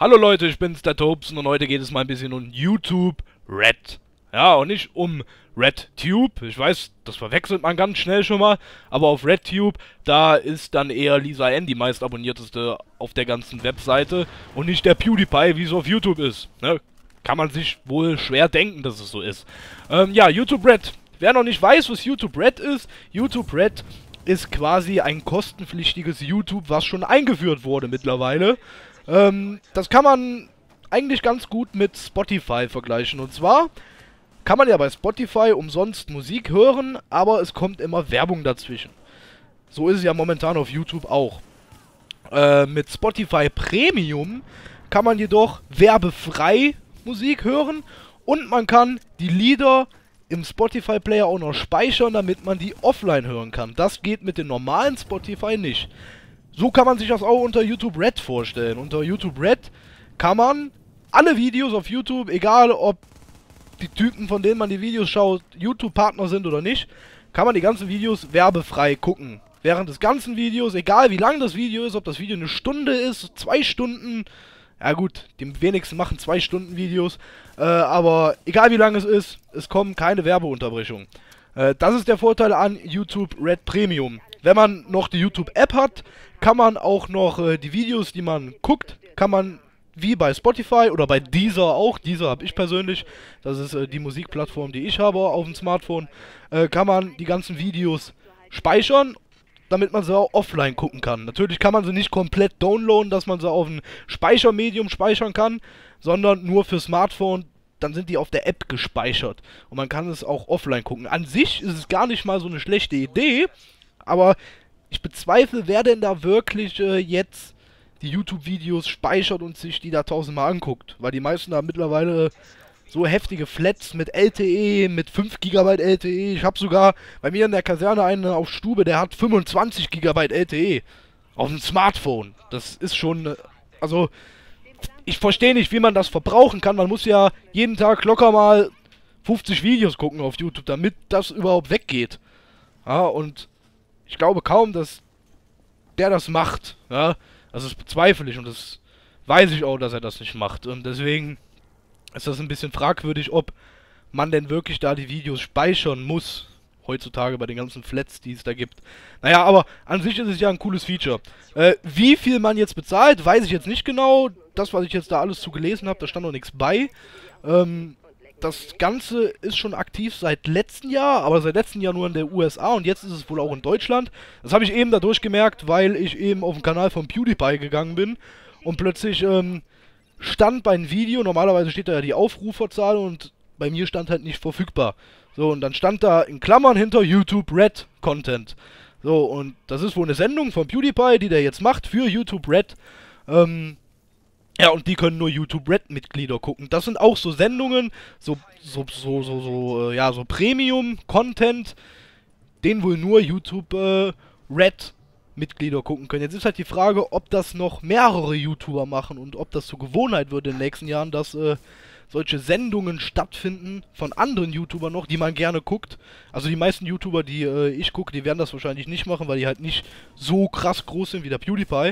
Hallo Leute, ich bin's, der Tobsen, und heute geht es mal ein bisschen um YouTube Red. Ja, und nicht um RedTube. Ich weiß, das verwechselt man ganz schnell schon mal, aber auf RedTube, da ist dann eher Lisa N die meist abonnierteste auf der ganzen Webseite und nicht der PewDiePie, wie es auf YouTube ist. Ne? Kann man sich wohl schwer denken, dass es so ist. Ja, YouTube Red. Wer noch nicht weiß, was YouTube Red ist quasi ein kostenpflichtiges YouTube, was schon eingeführt wurde mittlerweile. Das kann man eigentlich ganz gut mit Spotify vergleichen. Und zwar kann man ja bei Spotify umsonst Musik hören, aber es kommt immer Werbung dazwischen. So ist es ja momentan auf YouTube auch. Mit Spotify Premium kann man jedoch werbefrei Musik hören und man kann die Lieder im Spotify Player auch noch speichern, damit man die offline hören kann. Das geht mit dem normalen Spotify nicht. So kann man sich das auch unter YouTube Red vorstellen. Unter YouTube Red kann man alle Videos auf YouTube, egal ob die Typen, von denen man die Videos schaut, YouTube-Partner sind oder nicht, kann man die ganzen Videos werbefrei gucken. Während des ganzen Videos, egal wie lang das Video ist, ob das Video eine Stunde ist, 2 Stunden, ja gut, die wenigsten machen 2 Stunden Videos, aber egal wie lang es ist, es kommen keine Werbeunterbrechungen. Das ist der Vorteil an YouTube Red Premium. Wenn man noch die YouTube-App hat, kann man auch noch die Videos, die man guckt, kann man wie bei Spotify oder bei Deezer auch, Deezer habe ich persönlich, das ist die Musikplattform, die ich habe auf dem Smartphone, kann man die ganzen Videos speichern, damit man sie auch offline gucken kann. Natürlich kann man sie nicht komplett downloaden, dass man sie auf ein Speichermedium speichern kann, sondern nur für Smartphone, dann sind die auf der App gespeichert und man kann es auch offline gucken. An sich ist es gar nicht mal so eine schlechte Idee, aber ich bezweifle, wer denn da wirklich jetzt die YouTube-Videos speichert und sich die da tausendmal anguckt. Weil die meisten da mittlerweile so heftige Flats mit LTE, mit 5 GB LTE. Ich habe sogar bei mir in der Kaserne einen auf Stube, der hat 25 GB LTE auf dem Smartphone. Das ist schon, also ich verstehe nicht, wie man das verbrauchen kann. Man muss ja jeden Tag locker mal 50 Videos gucken auf YouTube, damit das überhaupt weggeht. Ja, und ich glaube kaum, dass der das macht. Ja, also das bezweifle ich und das weiß ich auch, dass er das nicht macht. Und deswegen ist das ein bisschen fragwürdig, ob man denn wirklich da die Videos speichern muss. Heutzutage bei den ganzen Flats, die es da gibt. Naja, aber an sich ist es ja ein cooles Feature. Wie viel man jetzt bezahlt, weiß ich jetzt nicht genau. Das, was ich jetzt da alles zu gelesen habe, da stand noch nichts bei. Das Ganze ist schon aktiv seit letztem Jahr, aber seit letztem Jahr nur in der USA und jetzt ist es wohl auch in Deutschland. Das habe ich eben dadurch gemerkt, weil ich eben auf den Kanal von PewDiePie gegangen bin und plötzlich stand bei einem Video, normalerweise steht da ja die Aufruferzahl und bei mir stand halt nicht verfügbar. So, und dann stand da in Klammern hinter YouTube Red Content. So, und das ist wohl eine Sendung von PewDiePie, die der jetzt macht für YouTube Red. Ja, und die können nur YouTube Red-Mitglieder gucken. Das sind auch so Sendungen, so Premium-Content, den wohl nur YouTube Red-Mitglieder gucken können. Jetzt ist halt die Frage, ob das noch mehrere YouTuber machen und ob das zur Gewohnheit wird in den nächsten Jahren, dass solche Sendungen stattfinden von anderen YouTubern noch, die man gerne guckt. Also die meisten YouTuber, die ich gucke, die werden das wahrscheinlich nicht machen, weil die halt nicht so krass groß sind wie der PewDiePie.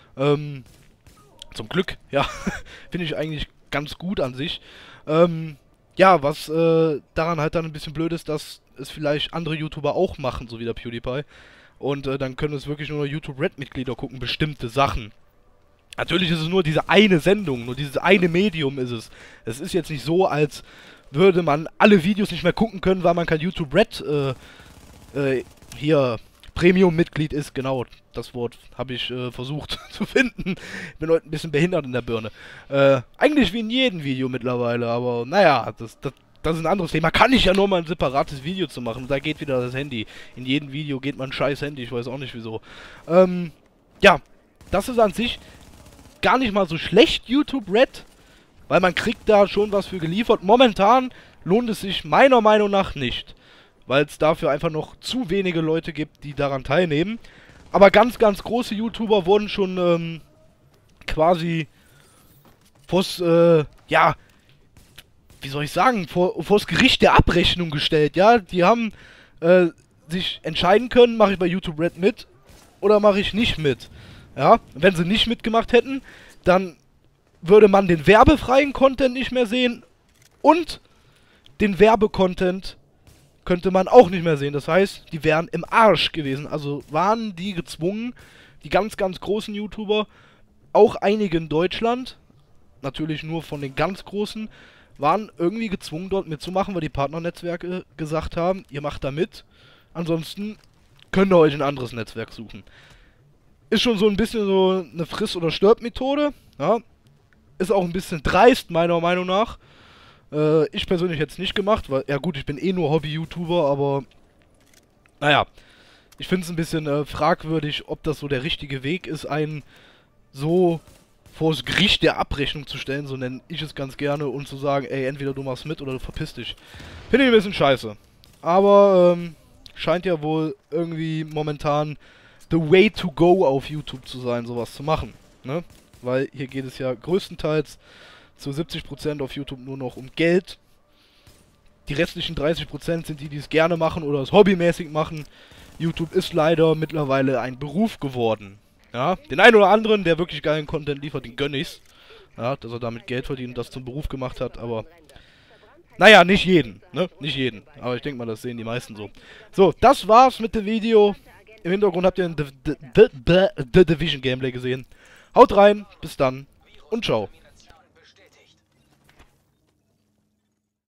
Zum Glück, ja, finde ich eigentlich ganz gut an sich. Ja, was daran halt dann ein bisschen blöd ist, dass es vielleicht andere YouTuber auch machen, so wie der PewDiePie. Und dann können es wirklich nur YouTube Red-Mitglieder gucken, bestimmte Sachen. Natürlich ist es nur diese eine Sendung, nur dieses eine Medium ist es. Es ist jetzt nicht so, als würde man alle Videos nicht mehr gucken können, weil man kein YouTube Red hier Premium-Mitglied ist, genau, das Wort habe ich versucht zu finden. Bin heute ein bisschen behindert in der Birne. Eigentlich wie in jedem Video mittlerweile, aber naja, das ist ein anderes Thema. Kann ich ja nur mal ein separates Video zu machen. Da geht wieder das Handy. In jedem Video geht mein scheiß Handy, ich weiß auch nicht wieso. Ja, das ist an sich gar nicht mal so schlecht, YouTube Red, weil man kriegt da schon was für geliefert. Momentan lohnt es sich meiner Meinung nach nicht, weil es dafür einfach noch zu wenige Leute gibt, die daran teilnehmen. Aber ganz, ganz große YouTuber wurden schon quasi vors, ja, wie soll ich sagen, vors Gericht der Abrechnung gestellt, ja. Die haben sich entscheiden können, mache ich bei YouTube Red mit oder mache ich nicht mit. Ja, wenn sie nicht mitgemacht hätten, dann würde man den werbefreien Content nicht mehr sehen und den Werbecontent könnte man auch nicht mehr sehen. Das heißt, die wären im Arsch gewesen. Also waren die gezwungen, die ganz, ganz großen YouTuber, auch einige in Deutschland, natürlich nur von den ganz großen, waren irgendwie gezwungen, dort mitzumachen, weil die Partnernetzwerke gesagt haben, ihr macht da mit, ansonsten könnt ihr euch ein anderes Netzwerk suchen. Ist schon so ein bisschen so eine Friss- oder Stirb-Methode, ja. Ist auch ein bisschen dreist, meiner Meinung nach. Ich persönlich hätte es nicht gemacht, weil, ja gut, ich bin eh nur Hobby-YouTuber, aber naja, ich finde es ein bisschen fragwürdig, ob das so der richtige Weg ist, einen so vors Gericht der Abrechnung zu stellen, so nenne ich es ganz gerne, und zu sagen, ey, entweder du machst mit oder du verpiss dich. Finde ich ein bisschen scheiße. Aber, scheint ja wohl irgendwie momentan the way to go auf YouTube zu sein, sowas zu machen, ne? Weil hier geht es ja größtenteils zu 70% auf YouTube nur noch um Geld. Die restlichen 30% sind die, die es gerne machen oder es hobbymäßig machen. YouTube ist leider mittlerweile ein Beruf geworden. Ja, den einen oder anderen, der wirklich geilen Content liefert, den gönn ich's. Ja, dass er damit Geld verdient und das zum Beruf gemacht hat, aber naja, nicht jeden, ne? Nicht jeden. Aber ich denke mal, das sehen die meisten so. So, das war's mit dem Video. Im Hintergrund habt ihr ein The Division Gameplay gesehen. Haut rein, bis dann und ciao.